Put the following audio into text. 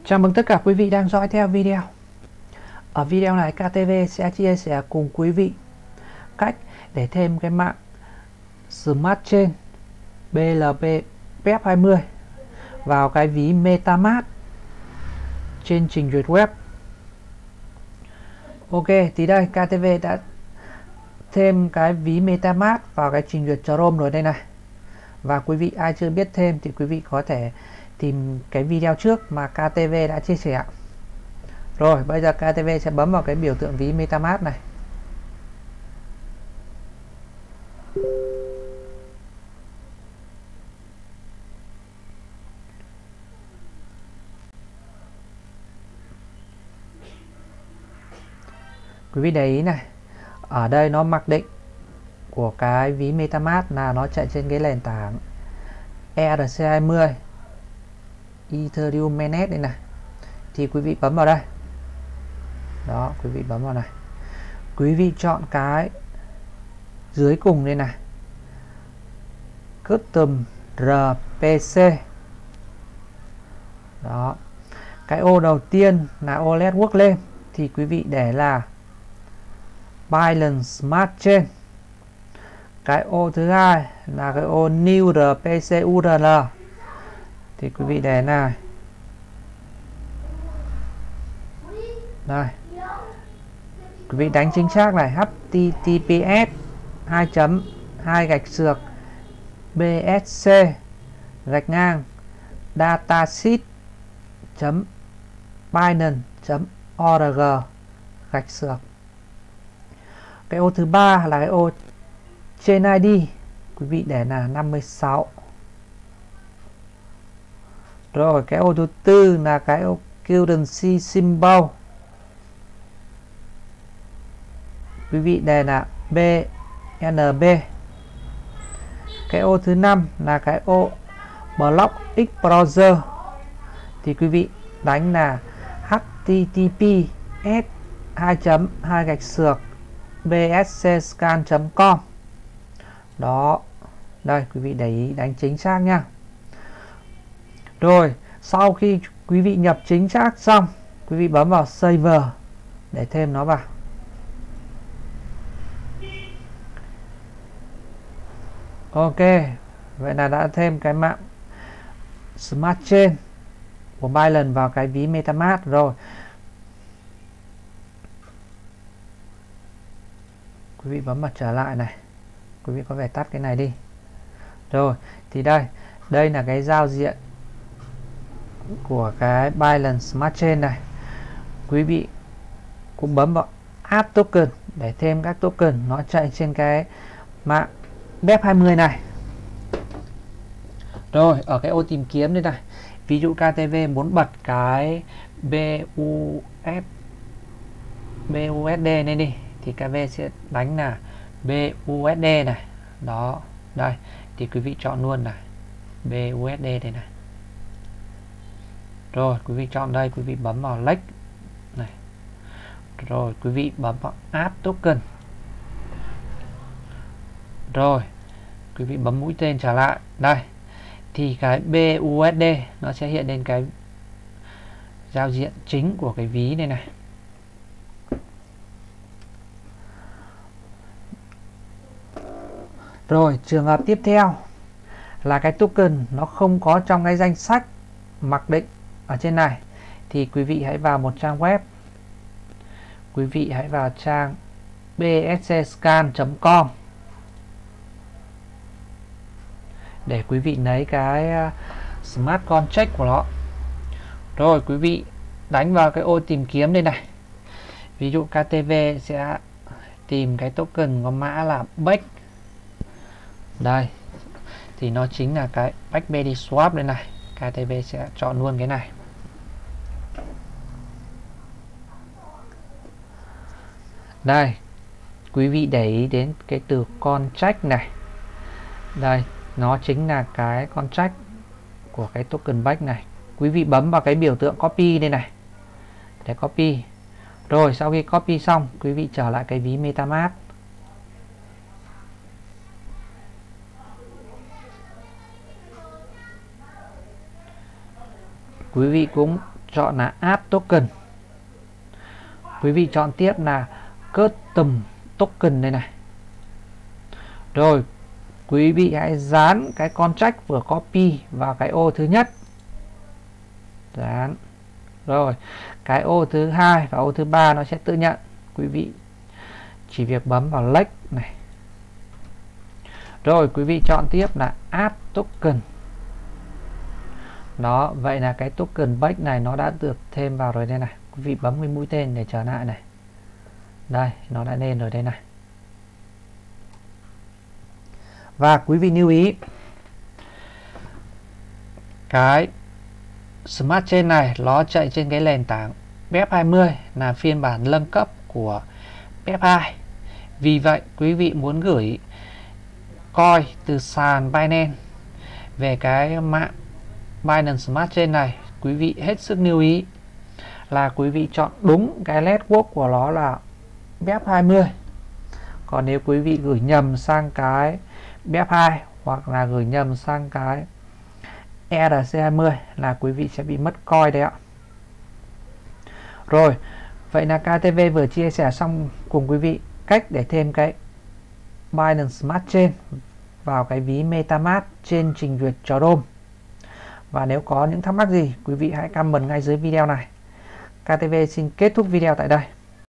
Chào mừng tất cả quý vị đang dõi theo video. Ở video này KTV sẽ chia sẻ cùng quý vị cách để thêm cái mạng Smart Chain BLP PEP20 vào cái ví MetaMask trên trình duyệt web. Ok, thì đây KTV đã thêm cái ví MetaMask vào cái trình duyệt Chrome rồi đây này. Và quý vị ai chưa biết thêm thì quý vị có thể tìm cái video trước mà KTV đã chia sẻ. Rồi bây giờ KTV sẽ bấm vào cái biểu tượng ví MetaMask này. Quý vị để ý này, ở đây nó mặc định của cái ví MetaMask là nó chạy trên cái nền tảng ERC20 Ethereum Mainnet đây này. Thì quý vị bấm vào đây. Đó, quý vị bấm vào này. Quý vị chọn cái dưới cùng đây này, Custom RPC. Đó. Cái ô đầu tiên là ô Network lên thì quý vị để là Binance Smart Chain. Cái ô thứ hai là cái ô New RPC URL thì quý vị để này. Đây. Quý vị đánh chính xác này, https 2.2 bsc dataset binance.org . Cái ô thứ ba là cái ô Chain ID, quý vị để là 56. Rồi cái ô thứ tư là cái ô currency symbol, quý vị để là BNB. Cái ô thứ năm là cái ô Block Explorer thì quý vị đánh là https 2.2 bscscan.com. Đó, đây quý vị để ý đánh chính xác nha. Rồi sau khi quý vị nhập chính xác xong, quý vị bấm vào Save để thêm nó vào. Ok, vậy là đã thêm cái mạng Smart Chain của Binance vào cái ví MetaMask rồi. Quý vị bấm vào trở lại này. Quý vị có thể tắt cái này đi. Rồi, thì đây là cái giao diện của cái Binance Smart Chain này. Quý vị cũng bấm vào Add Token để thêm các token nó chạy trên cái mạng BEP20 này. Rồi ở cái ô tìm kiếm đây này, ví dụ KTV muốn bật cái BUSD này đi thì KTV sẽ đánh là BUSD này. Đó, đây thì quý vị chọn luôn này BUSD đây này. Rồi quý vị chọn đây, quý vị bấm vào Select này. Rồi quý vị bấm vào Add Token. Rồi quý vị bấm mũi tên trở lại đây thì cái BUSD nó sẽ hiện lên cái giao diện chính của cái ví này này. Rồi trường hợp tiếp theo là cái token nó không có trong cái danh sách mặc định ở trên này thì quý vị hãy vào một trang web. Quý vị hãy vào trang bscscan.com để quý vị lấy cái smart contract của nó. Rồi quý vị đánh vào cái ô tìm kiếm đây này. Ví dụ KTV sẽ tìm cái token có mã là BEC. Đây thì nó chính là cái BEC Swap đây này. KTV sẽ chọn luôn cái này. Đây quý vị để ý đến cái từ contract này. Đây nó chính là cái contract của cái token BEC này. Quý vị bấm vào cái biểu tượng copy đây này để copy. Rồi sau khi copy xong, quý vị trở lại cái ví MetaMask. Quý vị cũng chọn là Add Token. Quý vị chọn tiếp là Custom Token đây này. Rồi quý vị hãy dán cái contract vừa copy vào cái ô thứ nhất. Dán. Rồi cái ô thứ hai và ô thứ ba nó sẽ tự nhận. Quý vị chỉ việc bấm vào Select này. Rồi quý vị chọn tiếp là Add Token. Đó, vậy là cái token back này nó đã được thêm vào rồi đây này. Quý vị bấm cái mũi tên để trở lại này. Đây, nó đã lên rồi đây này. Và quý vị lưu ý, cái Smart Chain này nó chạy trên cái nền tảng BEP20 là phiên bản nâng cấp của BEP2. Vì vậy quý vị muốn gửi coin từ sàn Binance về cái mạng Binance Smart Chain này, quý vị hết sức lưu ý là quý vị chọn đúng cái network của nó là BEP20. Còn nếu quý vị gửi nhầm sang cái BEP2 hoặc là gửi nhầm sang cái ERC20 là quý vị sẽ bị mất coin đấy ạ. Rồi, vậy là KTV vừa chia sẻ xong cùng quý vị cách để thêm cái Binance Smart Chain vào cái ví MetaMask trên trình duyệt chó Chrome. Và nếu có những thắc mắc gì, quý vị hãy comment ngay dưới video này. KTV xin kết thúc video tại đây.